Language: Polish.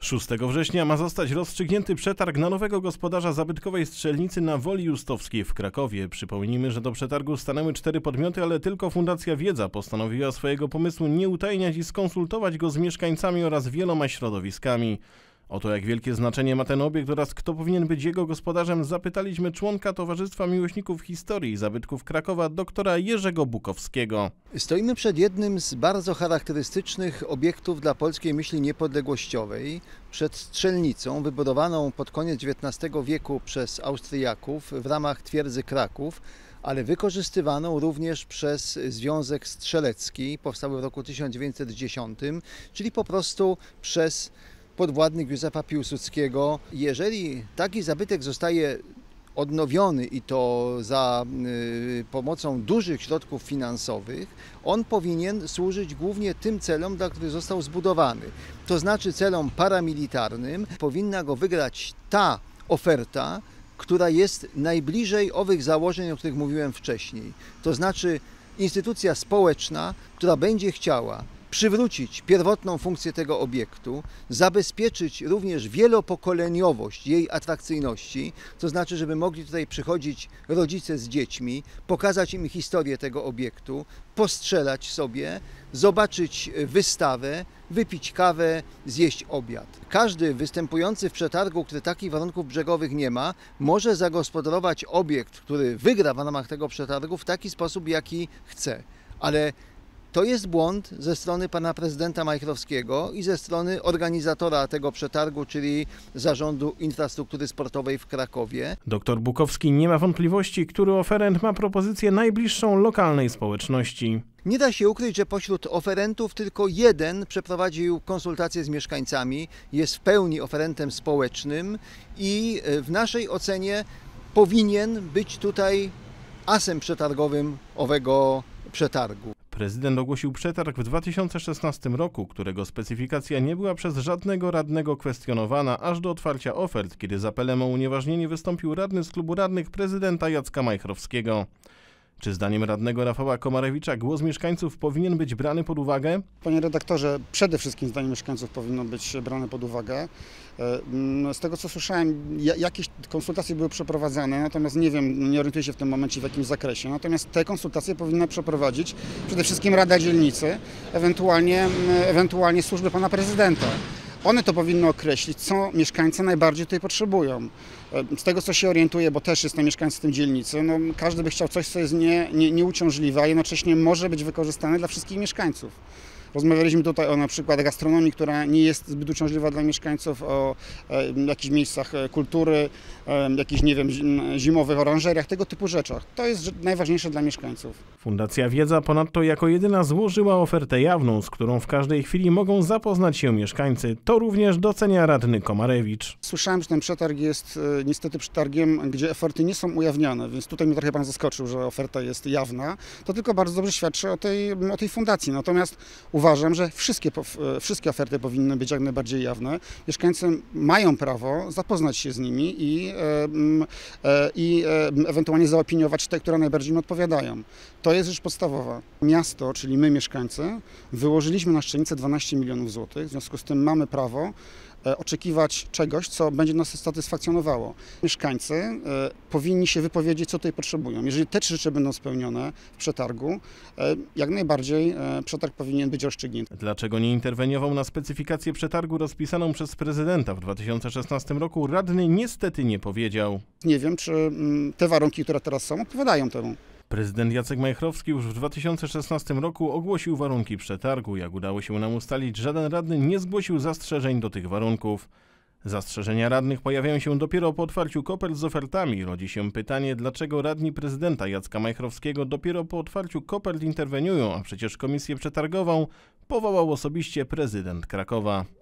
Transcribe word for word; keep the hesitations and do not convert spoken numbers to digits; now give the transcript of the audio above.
szóstego września ma zostać rozstrzygnięty przetarg na nowego gospodarza zabytkowej strzelnicy na Woli Justowskiej w Krakowie. Przypomnijmy, że do przetargu stanęły cztery podmioty, ale tylko Fundacja Wiedza postanowiła swojego pomysłu nie utajniać i skonsultować go z mieszkańcami oraz wieloma środowiskami. O to, jak wielkie znaczenie ma ten obiekt oraz kto powinien być jego gospodarzem, zapytaliśmy członka Towarzystwa Miłośników Historii i Zabytków Krakowa, doktora Jerzego Bukowskiego. Stoimy przed jednym z bardzo charakterystycznych obiektów dla polskiej myśli niepodległościowej, przed strzelnicą wybudowaną pod koniec dziewiętnastego wieku przez Austriaków w ramach twierdzy Kraków, ale wykorzystywaną również przez Związek Strzelecki, powstały w roku tysiąc dziewięćset dziesiątym, czyli po prostu przez podwładnych Józefa Piłsudskiego. Jeżeli taki zabytek zostaje odnowiony i to za y, pomocą dużych środków finansowych, on powinien służyć głównie tym celom, dla których został zbudowany. To znaczy celom paramilitarnym. Powinna go wygrać ta oferta, która jest najbliżej owych założeń, o których mówiłem wcześniej. To znaczy instytucja społeczna, która będzie chciała przywrócić pierwotną funkcję tego obiektu, zabezpieczyć również wielopokoleniowość jej atrakcyjności, to znaczy, żeby mogli tutaj przychodzić rodzice z dziećmi, pokazać im historię tego obiektu, postrzelać sobie, zobaczyć wystawę, wypić kawę, zjeść obiad. Każdy występujący w przetargu, który takich warunków brzegowych nie ma, może zagospodarować obiekt, który wygra w ramach tego przetargu w taki sposób, jaki chce. Ale to jest błąd ze strony pana prezydenta Majchrowskiego i ze strony organizatora tego przetargu, czyli Zarządu Infrastruktury Sportowej w Krakowie. Doktor Bukowski nie ma wątpliwości, który oferent ma propozycję najbliższą lokalnej społeczności. Nie da się ukryć, że pośród oferentów tylko jeden przeprowadził konsultacje z mieszkańcami, jest w pełni oferentem społecznym i w naszej ocenie powinien być tutaj asem przetargowym owego przetargu. Prezydent ogłosił przetarg w dwa tysiące szesnastym roku, którego specyfikacja nie była przez żadnego radnego kwestionowana aż do otwarcia ofert, kiedy z apelem o unieważnienie wystąpił radny z klubu radnych prezydenta Jacka Majchrowskiego. Czy zdaniem radnego Rafała Komarewicza głos mieszkańców powinien być brany pod uwagę? Panie redaktorze, przede wszystkim zdaniem mieszkańców powinno być brane pod uwagę. Z tego co słyszałem, jakieś konsultacje były przeprowadzane, natomiast nie wiem, nie orientuję się w tym momencie w jakim zakresie. Natomiast te konsultacje powinna przeprowadzić przede wszystkim Rada Dzielnicy, ewentualnie, ewentualnie służby pana prezydenta. One to powinny określić, co mieszkańcy najbardziej tutaj potrzebują. Z tego, co się orientuję, bo też jestem mieszkańcem tej dzielnicy, no, każdy by chciał coś, co jest nie, nie, nieuciążliwe, a jednocześnie może być wykorzystane dla wszystkich mieszkańców. Rozmawialiśmy tutaj o na przykład gastronomii, która nie jest zbyt uciążliwa dla mieszkańców, o e, jakichś miejscach kultury, e, jakichś, nie wiem, zimowych oranżeriach, tego typu rzeczach. To jest najważniejsze dla mieszkańców. Fundacja Wiedza ponadto jako jedyna złożyła ofertę jawną, z którą w każdej chwili mogą zapoznać się mieszkańcy. To również docenia radny Komarewicz. Słyszałem, że ten przetarg jest e, niestety przetargiem, gdzie oferty nie są ujawniane, więc tutaj mnie trochę pan zaskoczył, że oferta jest jawna. To tylko bardzo dobrze świadczy o tej, o tej fundacji. Natomiast uważam, że wszystkie, wszystkie oferty powinny być jak najbardziej jawne. Mieszkańcy mają prawo zapoznać się z nimi i, i ewentualnie zaopiniować te, które najbardziej im odpowiadają. To jest rzecz podstawowa. Miasto, czyli my mieszkańcy, wyłożyliśmy na strzelnicę dwanaście milionów złotych, w związku z tym mamy prawo oczekiwać czegoś, co będzie nas satysfakcjonowało. Mieszkańcy e, powinni się wypowiedzieć, co tutaj potrzebują. Jeżeli te trzy rzeczy będą spełnione w przetargu, e, jak najbardziej e, przetarg powinien być rozstrzygnięty. Dlaczego nie interweniował na specyfikację przetargu rozpisaną przez prezydenta w dwa tysiące szesnastym roku, radny niestety nie powiedział. Nie wiem, czy m, te warunki, które teraz są, odpowiadają temu. Prezydent Jacek Majchrowski już w dwa tysiące szesnastym roku ogłosił warunki przetargu. Jak udało się nam ustalić, żaden radny nie zgłosił zastrzeżeń do tych warunków. Zastrzeżenia radnych pojawiają się dopiero po otwarciu kopert z ofertami. Rodzi się pytanie, dlaczego radni prezydenta Jacka Majchrowskiego dopiero po otwarciu kopert interweniują, a przecież komisję przetargową powołał osobiście prezydent Krakowa.